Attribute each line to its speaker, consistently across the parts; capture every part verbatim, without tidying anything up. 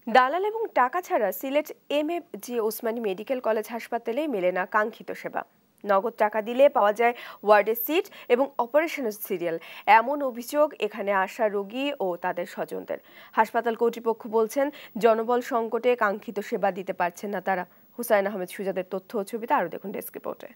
Speaker 1: দালাল এবং টাকা ছাড়া Sylhet M A G Osmani medical college হাসপাতালে মেলে না কাঙ্ক্ষিত সেবা। নগদ টাকা দিলে পাওয়া যায় ওয়ার্ডের সিট এবং অপারেশনের সিরিয়াল। এমন অভিযোগ এখানে আসা রোগী ও তাদের স্বজনদের। হাসপাতাল কর্তৃপক্ষ বলছেন, জনবল সংকটে কাঙ্ক্ষিত সেবা দিতে পারছেন না তারা। হুসাইন আহমেদ সুজাদের তথ্য ও ছবিতে আরও দেখুন ডেস্ক রিপোর্টে।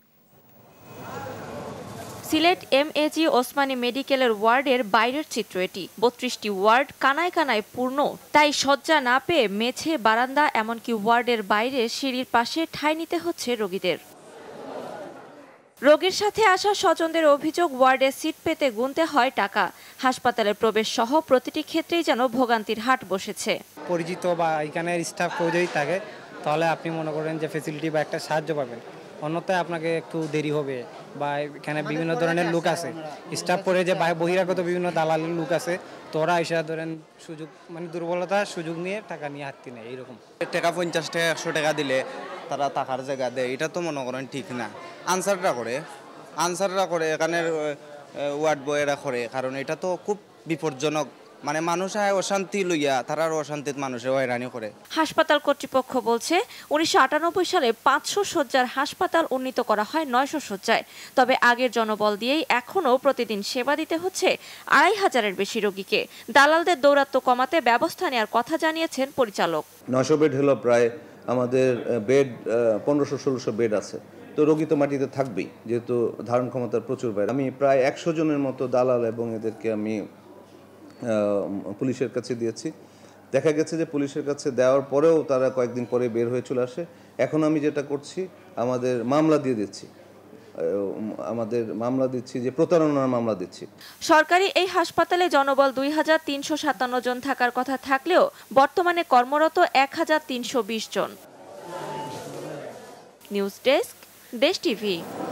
Speaker 2: Sylhet M A G Osmani মেডিকেলের ওয়ার্ডের বাইরের চিত্র এটি। বত্রিশটি ওয়ার্ড কানায় কানায় পূর্ণ, তাই শয্যা না পেয়ে মেঝে, বারান্দা, এমনকি ওয়ার্ডের বাইরে সিঁড়ির পাশে ঠাঁই নিতে হচ্ছে রোগীদের। রোগীর সাথে আসা স্বজনদের অভিযোগ, ওয়ার্ডে সিট পেতে গুনতে হয় টাকা। হাসপাতালের প্রবেশ সহ প্রতিটি ক্ষেত্রেই যেন ভোগান্তির হাট বসেছে।
Speaker 3: পরিচিত বা এখানের স্টাফ যদি থাকে তাহলে আপনি মনে করেন যে ফ্যাসিলিটি বা একটা সাহায্য পাবেন, অন্যথায় আপনাকে একটু দেরি হবে। বা এখানে বিভিন্ন ধরনের লোক আছে, স্টাফ করে যে বহিরাগত বিভিন্ন দালালের লোক আছে, তোরা এসে ধরেন সুযোগ মানে দুর্বলতার সুযোগ নিয়ে টাকা নিয়ে হাঁটতে নেই। এইরকম
Speaker 4: টাকা পঞ্চাশ টাকা একশো টাকা দিলে তারা টাকার জায়গা দেয়, এটা তো মনে করেন ঠিক না। আনসাররা করে আনসাররা করে এখানের ওয়ার্ড বয়েরা করে, কারণ এটা তো খুব বিপজ্জনক। মানে মানুষ অশান্তি লইয়া তারার অশান্তিত মানুষের হয়রানি করে।
Speaker 2: হাসপাতাল কর্তৃপক্ষ বলছে, উনিশশো আটানব্বই সালে পাঁচশো শয্যার হাসপাতাল উন্নীত করা হয় নয়শো শয্যায়। তবে আগের জনবল দিয়েই এখনও প্রতিদিন সেবা দিতে হচ্ছে আড়াই হাজারের বেশি রোগীকে। দালালদের দৌরাত্ম্য কমাতে ব্যবস্থা নেওয়ার কথা জানিয়েছেন পরিচালক।
Speaker 5: নয়শো বেড হলো প্রায় আমাদের বেড পনেরোশো ষোলোশো বেড আছে, তো রোগী তো মাটিতে থাকবেই, যেহেতু ধারণ ক্ষমতার প্রচুর বাইরে। আমি প্রায় একশো জনের মতো দালাল এবং এদেরকে আমি পুলিশের কাছে দিয়েছি। দেখা গেছে যে পুলিশের কাছে দেওয়ার পরেও তারা কয়েকদিন পরে বের হয়ে চলে আসে। এখন আমি যেটা করছি, আমাদের মামলা দিয়ে দিচ্ছি আমাদের মামলা দিচ্ছি যে প্রতারণার মামলা দিচ্ছি।
Speaker 2: সরকারি এই হাসপাতালে জনবল দুই হাজার তিনশো সাতান্ন জন থাকার কথা থাকলেও বর্তমানে কর্মরত এক হাজার তিনশো বিশ জন। News desk, Desh TV.